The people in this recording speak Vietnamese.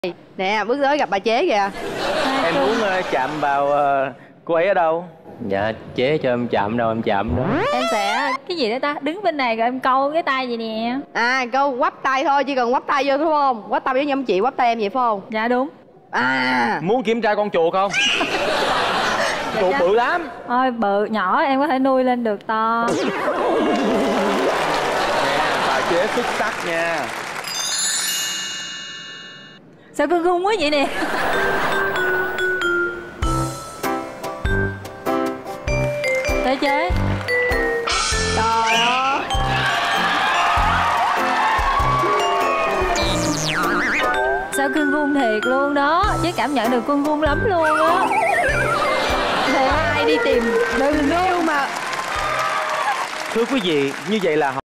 Nè, bước tới gặp bà chế kìa. Em muốn chạm vào cô ấy ở đâu? Dạ, chế cho em chạm đâu em chạm đó. Em sẽ cái gì đó ta, đứng bên này rồi em câu cái tay vậy nè. À, câu quắp tay thôi, chỉ cần quắp tay vô thôi phải không? Quắp tay với nhóm chị, quắp tay em vậy phải không? Dạ đúng. À, Muốn kiểm tra con chuột không? Chuột bự lắm. Thôi bự, nhỏ em có thể nuôi lên được to. Nè, bà chế xuất sắc nha. Sao cưng rung quá vậy nè. Tới chế. trời ơi. Sao cưng rung thiệt luôn đó. Chế cảm nhận được cưng rung lắm luôn á. Thì ai đi tìm đừng yêu mà. Thưa quý vị, như vậy là